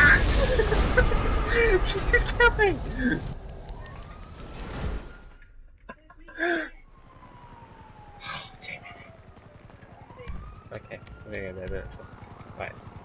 She's coming! Okay, we're gonna do it. Right.